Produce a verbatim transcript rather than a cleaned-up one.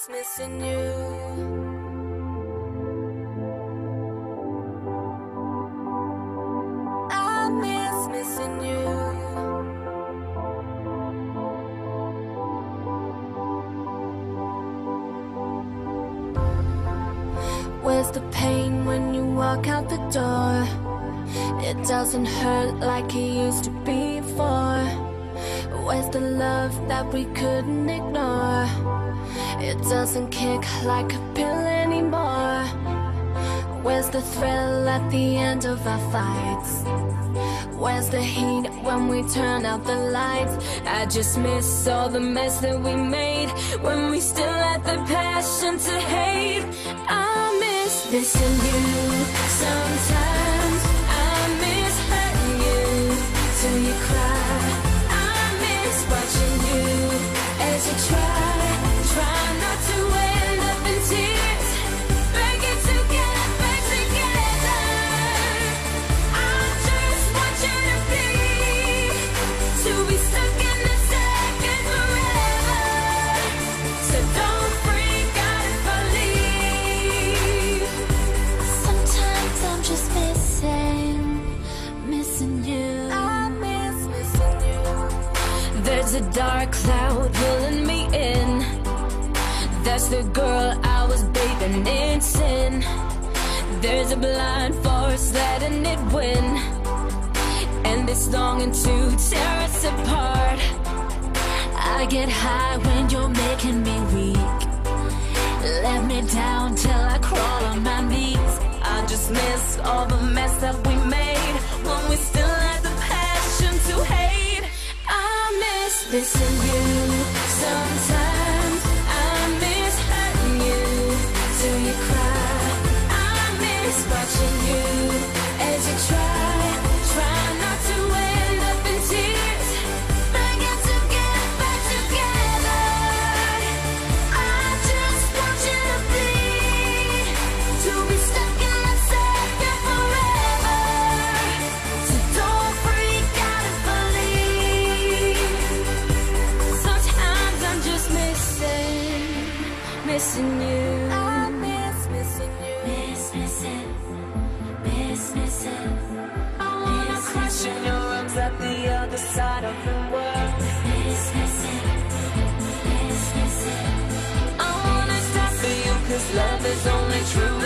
miss missing you. Where's the pain when you walk out the door? It doesn't hurt like it used to before. Where's the love that we couldn't ignore? It doesn't kick like a pill anymore. Where's the thrill at the end of our fights? Where's the heat when we turn out the lights? I just miss all the mess that we made when we still had the passion to hate. I miss missing you. Sometimes I miss hurting you till you cry. I miss watching you as you try, try not to end up in tears. Beg it to get back together. I just want you to be, to be stuck in the second forever. So don't freak out if I leave. Sometimes I'm just missing, missing you. I miss missing you. There's a dark cloud pulling me in. That's the girl I was bathing in sin. There's a blind force letting it win, and it's longing to tear us apart. I get high when you're making me weak. Let me down till I crawl on my knees. I just miss all the mess that we made when we still had the passion to hate. I miss missing you. Sometimes I miss hurting you till you cry. I miss watching you as you try, try not to end up in tears. Begging to get back together. I just want you to be, to be stuck in the second forever. So don't freak out if I leave. Sometimes I'm just missing, missing you. I miss missing you. Miss missing, miss missing. I wanna crush in your arms at the other side of the world. Miss missing, miss missing. I wanna stop for you, 'cause love is only true